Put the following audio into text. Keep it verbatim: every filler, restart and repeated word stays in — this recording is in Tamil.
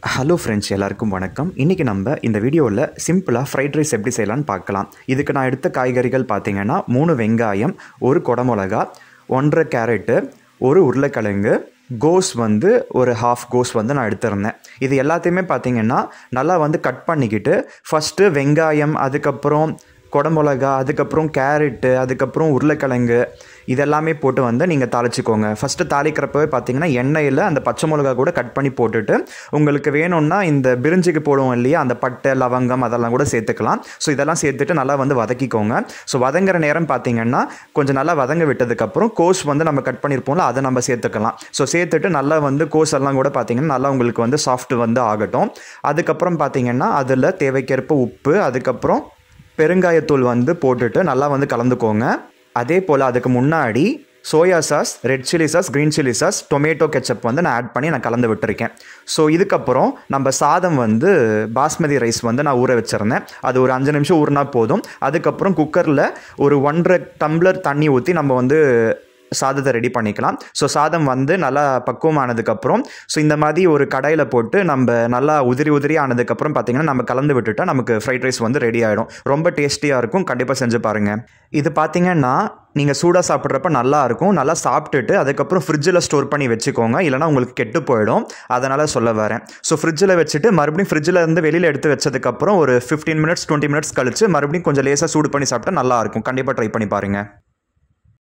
ஹலோ ஃப்ரெண்ட்ஸ், எல்லாருக்கும் வணக்கம். இன்றைக்கி நம்ம இந்த வீடியோவில் சிம்பிளாக ஃப்ரைட் ரைஸ் எப்படி செய்யலான்னு பார்க்கலாம். இதுக்கு நான் எடுத்த காய்கறிகள் பார்த்திங்கன்னா மூணு வெங்காயம், ஒரு குடமிளகா, ஒன்றரை கேரட்டு, ஒரு உருளைக்கிழங்கு, கோஸ் வந்து ஒரு ஹாஃப் கோஸ் வந்து நான் எடுத்திருந்தேன். இது எல்லாத்தையுமே பார்த்திங்கன்னா நல்லா வந்து கட் பண்ணிக்கிட்டு ஃபஸ்ட்டு வெங்காயம், அதுக்கப்புறம் குடமிளகா, அதுக்கப்புறம் கேரட்டு, அதுக்கப்புறம் உருளைக்கிழங்கு இதெல்லாமே போட்டு வந்து நீங்கள் தாளிச்சிக்கோங்க. ஃபஸ்ட்டு தாளிக்கிறப்பவே பார்த்தீங்கன்னா எண்ணெயில் அந்த பச்சை மிளகா கூட கட் பண்ணி போட்டுட்டு உங்களுக்கு வேணும்னா இந்த பிரிஞ்சிக்கு போடுவோம் இல்லையா, அந்த பட்டை லவங்கம் அதெல்லாம் கூட சேர்த்துக்கலாம். ஸோ இதெல்லாம் சேர்த்துட்டு நல்லா வந்து வதக்கிக்கோங்க. ஸோ வதங்குற நேரம் பார்த்தீங்கன்னா கொஞ்சம் நல்லா வதங்க விட்டதுக்கப்புறம் கோஸ் வந்து நம்ம கட் பண்ணியிருப்போம்ல, அதை நம்ம சேர்த்துக்கலாம். ஸோ சேர்த்துட்டு நல்லா வந்து கோஸ் எல்லாம் கூட பார்த்தீங்கன்னா நல்லா உங்களுக்கு வந்து சாஃப்ட் வந்து ஆகட்டும். அதுக்கப்புறம் பார்த்தீங்கன்னா அதில் தேவைக்கேற்ப உப்பு, அதுக்கப்புறம் பெருங்காயத்தூள் வந்து போட்டுட்டு நல்லா வந்து கலந்துக்கோங்க. அதே போல் அதுக்கு முன்னாடி soya sauce, red chilli sauce, green chilli sauce, tomato ketchup வந்து நான் ஆட் பண்ணி நான் கலந்து விட்டுருக்கேன். ஸோ இதுக்கப்புறம் நம்ம சாதம் வந்து பாஸ்மதி ரைஸ் வந்து நான் ஊற வச்சுருந்தேன். அது ஒரு அஞ்சு நிமிஷம் ஊறினா போதும். அதுக்கப்புறம் குக்கரில் ஒரு ஒன்றரை டம்ளர் தண்ணி ஊற்றி நம்ம வந்து சாதத்தை ரெடி பண்ணிக்கலாம். ஸோ சாதம் வந்து நல்லா பக்குவமானதுக்கப்புறம் ஸோ இந்த மாதிரி ஒரு கடாயில் போட்டு நம்ம நல்லா உதிரி உதிரி ஆனதுக்கப்புறம் பார்த்திங்கன்னா நம்ம கலந்து விட்டுட்டால் நமக்கு ஃப்ரைட் ரைஸ் வந்து ரெடி ஆகிடும். ரொம்ப டேஸ்டியாக இருக்கும். கண்டிப்பாக செஞ்சு பாருங்கள். இது பார்த்திங்கன்னா நீங்கள் சூடாக சாப்பிட்றப்ப நல்லாயிருக்கும். நல்லா சாப்பிட்டுட்டு அதுக்கப்புறம் ஃப்ரிட்ஜில் ஸ்டோர் பண்ணி வச்சுக்கோங்க, இல்லைனா உங்களுக்கு கெட்டு போயிடும். அதனால் சொல்ல வரேன். ஸோ ஃப்ரிட்ஜில் வச்சுட்டு மறுபடியும் ஃப்ரிட்ஜில் இருந்து வெளியில் எடுத்து வச்சதுக்கப்புறம் ஒரு ஃபிஃப்டீன் மினிட்ஸ் டுவெண்ட்டி மினிட்ஸ் கழிச்சு மறுபடியும் கொஞ்சம் லேசாக சூடு பண்ணி சாப்பிட்டா நல்லாயிருக்கும். கண்டிப்பாக ட்ரை பண்ணி பாருங்கள்.